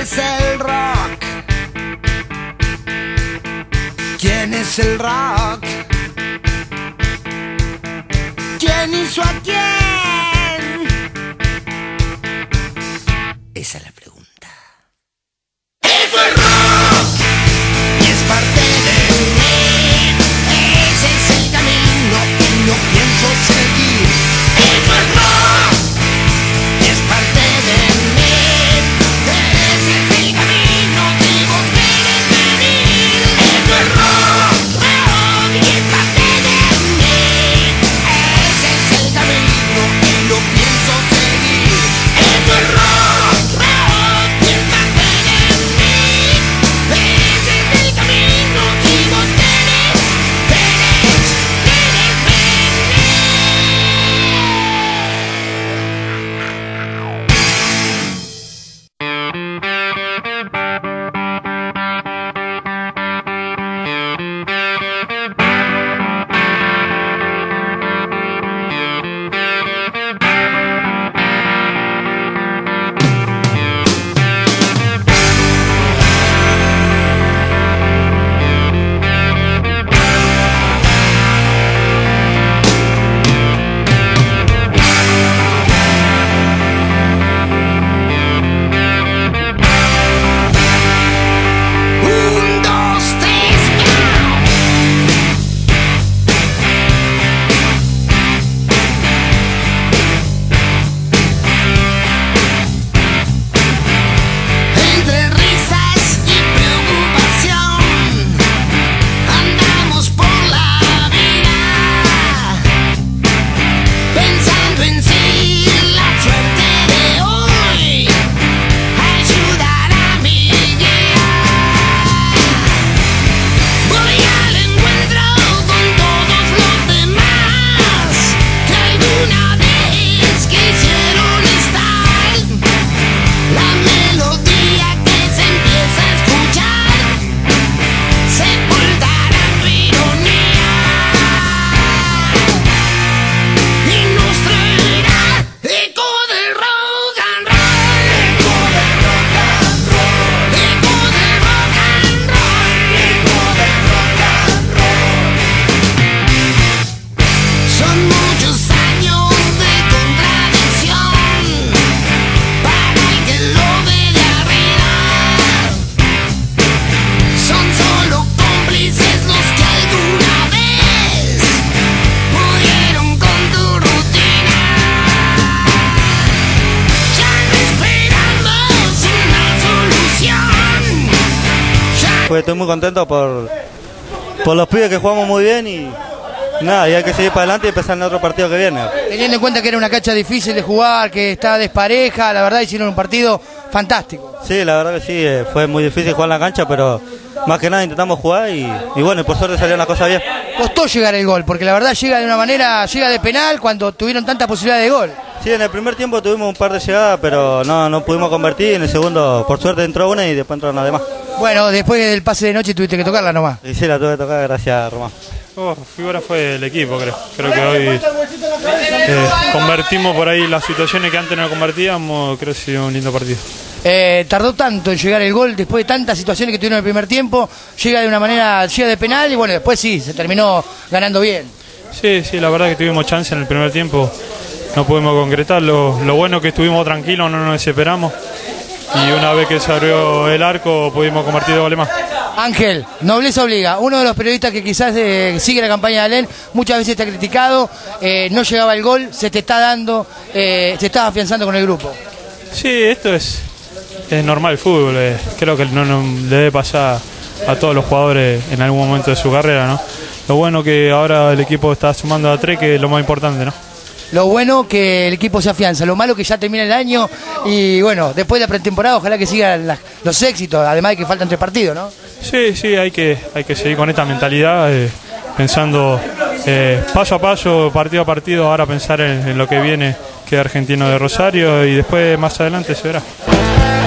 es el rock? ¿Quién es el rock? ¿Quién hizo a quién? Esa es la pregunta. ¡Eso es rock! Y es parte de mí. Ese es el camino que no pienso seguir. ¡Eso es rock! Y es parte de mí. Ese es el camino que vos querés venir. ¡Eso es rock! Rock y es parte de mí. Ese es el camino que no pienso seguir. ¡Eso es rock! Rock y es parte de mí. Ese es el camino que vos querés venir. Un, dos, tres, entre risas y preocupación andamos por la vida, pensando en si la suerte de hoy ayudará a mi guía. Voy al encuentro con todos los demás que alguna vez quisieron estar. La melodía que se empieza a escuchar sepultará tu ironía y nos traerá eco de rock and roll. Eco de rock and roll. Eco de rock and roll. Eco de rock and roll. Son muchos años de contradicción para el que lo ve de arriba. Son solo cómplices los que alguna vez pudieron con tu rutina. Ya no esperamos una solución. Pues estoy muy contento por los pibes que jugamos muy bien y nada, y hay que seguir para adelante y empezar en otro partido que viene. Teniendo en cuenta que era una cancha difícil de jugar, que está despareja, la verdad hicieron un partido fantástico. Sí, la verdad que sí, fue muy difícil jugar en la cancha, pero más que nada intentamos jugar y bueno, y por suerte salieron las cosas bien. Costó llegar el gol, porque la verdad llega de una manera, llega de penal cuando tuvieron tanta posibilidad de gol. Sí, en el primer tiempo tuvimos un par de llegadas, pero no pudimos convertir. En el segundo, por suerte, entró una y después entraron las demás. Bueno, después del pase de noche tuviste que tocarla nomás. Y sí, la tuve que tocar, gracias, Román. Figura fue el equipo, creo que hoy convertimos por ahí las situaciones que antes no convertíamos. Creo que ha sido un lindo partido. Tardó tanto en llegar el gol después de tantas situaciones que tuvieron en el primer tiempo, llega de una manera, llega de penal y bueno, después sí, se terminó ganando bien. Sí, la verdad que tuvimos chance en el primer tiempo, no pudimos concretar. Lo bueno que estuvimos tranquilos, no nos desesperamos y una vez que se abrió el arco pudimos convertir 2 goles más. Ángel, nobleza obliga, uno de los periodistas que quizás sigue la campaña de Alén, muchas veces está criticado, no llegaba el gol, se te está dando, se está afianzando con el grupo. Sí, esto es normal el fútbol, creo que no le debe pasar a todos los jugadores en algún momento de su carrera, ¿no? Lo bueno que ahora el equipo está sumando a 3, que es lo más importante, ¿no? Lo bueno que el equipo se afianza, lo malo que ya termina el año y bueno, después de la pretemporada ojalá que sigan los éxitos, además de que faltan 3 partidos, ¿no? Sí, hay que seguir con esta mentalidad, pensando paso a paso, partido a partido, ahora pensar en lo que viene, que es Argentino de Rosario y después más adelante se verá.